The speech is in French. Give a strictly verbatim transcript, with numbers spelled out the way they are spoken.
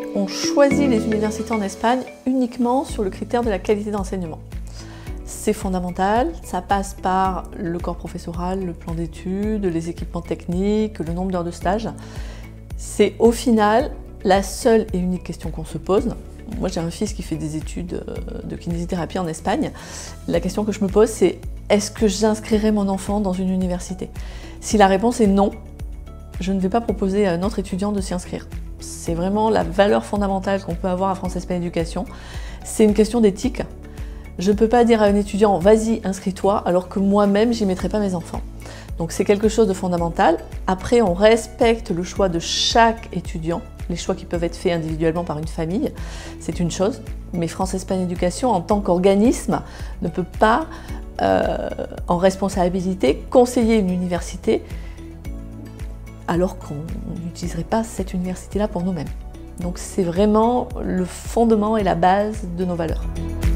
on choisit les universités en Espagne uniquement sur le critère de la qualité d'enseignement. C'est fondamental, ça passe par le corps professoral, le plan d'études, les équipements techniques, le nombre d'heures de stage. C'est au final la seule et unique question qu'on se pose. Moi j'ai un fils qui fait des études de kinésithérapie en Espagne. La question que je me pose c'est est-ce que j'inscrirai mon enfant dans une université? Si la réponse est non, je ne vais pas proposer à un autre étudiant de s'y inscrire. C'est vraiment la valeur fondamentale qu'on peut avoir à France Espagne Éducation. C'est une question d'éthique. Je ne peux pas dire à un étudiant « vas-y, inscris-toi » alors que moi-même, j'y mettrai pas mes enfants. Donc c'est quelque chose de fondamental. Après, on respecte le choix de chaque étudiant, les choix qui peuvent être faits individuellement par une famille, c'est une chose. Mais France Espagne Éducation, en tant qu'organisme, ne peut pas, euh, en responsabilité, conseiller une université alors qu'on n'utiliserait pas cette université-là pour nous-mêmes. Donc c'est vraiment le fondement et la base de nos valeurs.